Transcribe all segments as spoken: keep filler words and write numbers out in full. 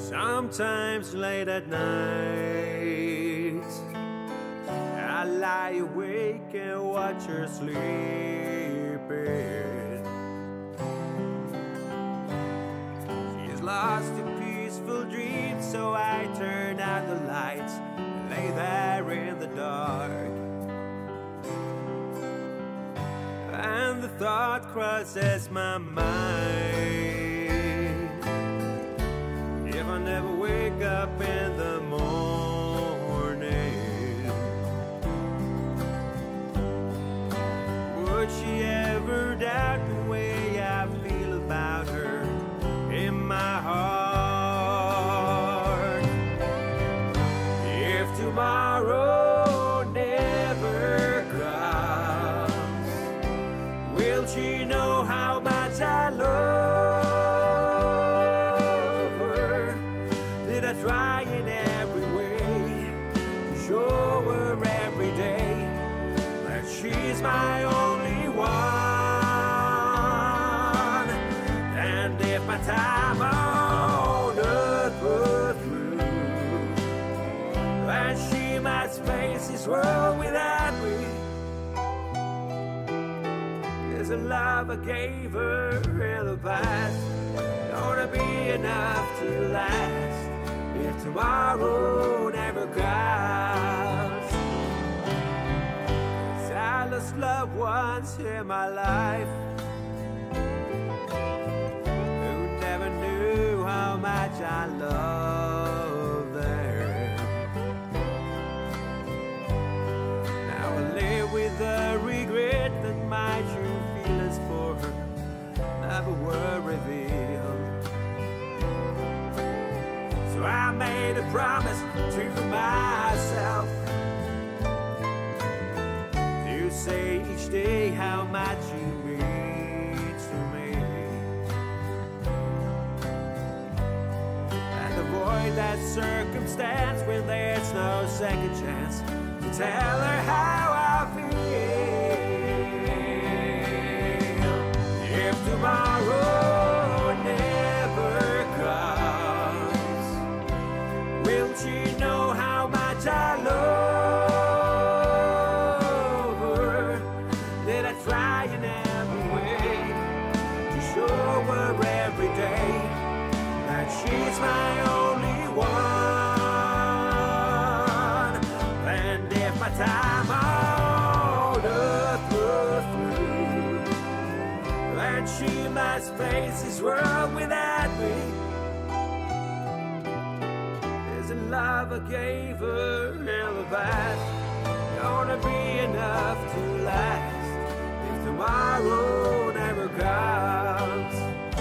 Sometimes late at night I lie awake and watch her sleeping. She's lost in peaceful dreams, so I turn out the lights and lay there in the dark. And the thought crosses my mind, if I never wake up in the morning, would she ever doubt the way I feel about her in my heart? If tomorrow never comes, will she know how much I love? I try in every way to show her every day that she's my only one. And if my time on earth were through, and she might face this world without me, there's a love I gave her in the past gonna be enough to last if tomorrow never comes. 'Cause I lost loved ones in my life who never knew how much I love them. Now I live with the regret that my true feelings for her never were revealed. So I made a promise to myself to say each day how much you mean to me, and avoid that circumstance when there's no second chance to tell her how I feel. If tomorrow never comes, will she know how much I love her? Did I try in every way to show her every day that she's my only one? And if my time on earth were through, and she must face this world without me, the love I gave her in the past gonna be enough to last if tomorrow never comes.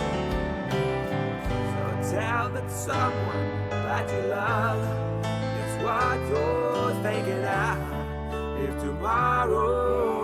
So tell that someone that you love just what you're thinking of if tomorrow